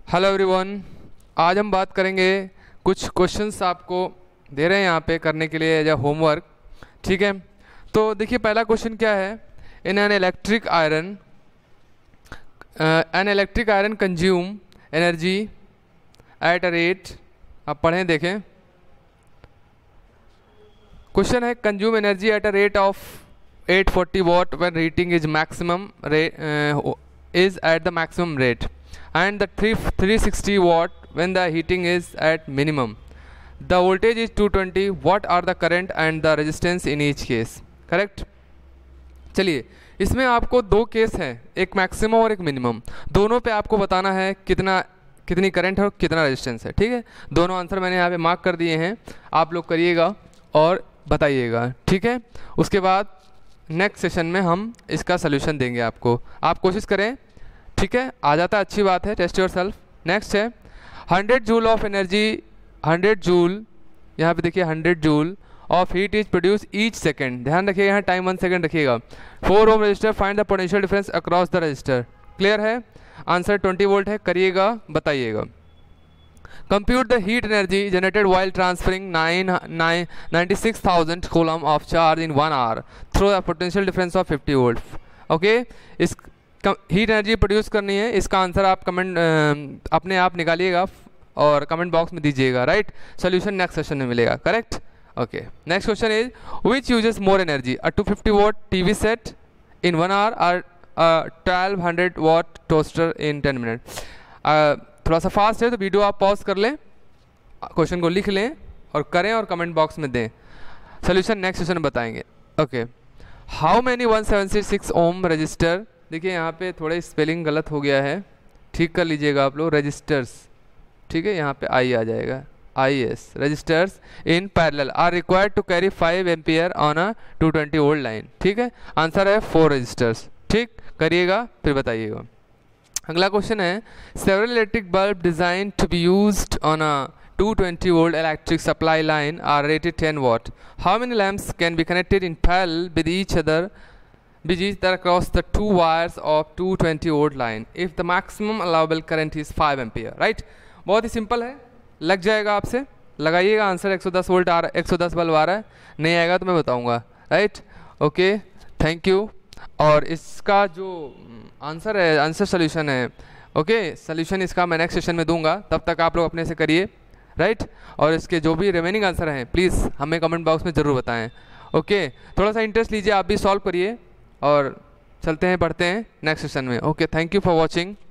Hello everyone, आज हम बात करेंगे कुछ क्वेश्चंस आपको दे रहे हैं यहाँ पे करने के लिए एज अ होमवर्क। ठीक है, तो देखिए पहला क्वेश्चन क्या है। In an electric iron consume energy at a rate, आप पढ़ें देखें। क्वेश्चन है consume energy at a rate of 840 watt when heating is maximum rate is at the maximum rate and the 360 watt when the heating is at minimum. The voltage is 220. What are the current and the resistance in each case? Correct? चलिए, इसमें आपको दो case हैं, एक maximum और एक minimum. दोनों पे आपको बताना है कितनी करंट है और कितना रेजिस्टेंस है। ठीक है, दोनों आंसर मैंने यहाँ पे मार्क कर दिए हैं, आप लोग करिएगा और बताइएगा। ठीक है, उसके बाद नेक्स्ट सेशन में हम इसका सोल्यूशन देंगे आपको, आप कोशिश करें। ठीक है, आ जाता है अच्छी बात है, टेस्ट योर सेल्फ। नेक्स्ट है 100 जूल ऑफ एनर्जी, 100 जूल, यहाँ पे देखिए 100 joule of heat is produce each second. ध्यान रखिएगा, यहाँ टाइम 1 सेकेंड रखिएगा। 4 ohm resistor, find the potential difference across the resistor. Clear है? आंसर 20 वोल्ट है, करिएगा, बताइएगा। Compute the heat energy generated while transferring 96,000 coulomb of charge in 1 hour through the potential difference of 50 volt. Okay, इस heat energy produce करनी है, इसका answer आप comment अपने आप निकालिएगा और कमेंट बॉक्स में दीजिएगा। राइट, सोल्यूशन नेक्स्ट सेशन में मिलेगा। Correct? Okay, next question is which uses more energy, a 250 watt TV set in 1 hour और 1200 वॉट टोस्टर इन 10 मिनट। थोड़ा सा फास्ट है तो वीडियो आप पॉज कर लें, क्वेश्चन को लिख लें और करें और कमेंट बॉक्स में दें। सोल्यूशन नेक्स्ट सेशन में बताएंगे। Okay, how many 176 ohm resistor, देखिए यहाँ पे थोड़े स्पेलिंग गलत हो गया है, ठीक कर लीजिएगा आप लोग। रजिस्टर्स, ठीक है, यहाँ पे आई आ जाएगा, IS resistors in parallel are required to carry 5 ampere on a 220 volt line. ठीक है, आंसर है 4 रजिस्टर्स। ठीक, करिएगा फिर बताइएगा। अगला क्वेश्चन है several electric bulb design to be used on a 220 volt electric supply line are rated 10 watt. How many lamps can be connected in parallel with each other across the 2 wires of 220 volt line if the maximum allowable current is 5 ampere? Right? बहुत ही simple है, लग जाएगा आपसे, लगाइएगा। Answer 110 volt आ रहा है, 110 bulb आ रहा है, नहीं आएगा तो मैं बताऊंगा। राइट? Okay, thank you. और इसका जो आंसर है, आंसर सोल्यूशन है, ओके, सोल्यूशन इसका मैं नेक्स्ट सेशन में दूंगा, तब तक आप लोग अपने से करिए। राइट, और इसके जो भी रिमेनिंग आंसर हैं प्लीज़ हमें कमेंट बॉक्स में ज़रूर बताएं। ओके, थोड़ा सा इंटरेस्ट लीजिए, आप भी सॉल्व करिए और चलते हैं, पढ़ते हैं नेक्स्ट सेशन में। Okay, thank you for watching.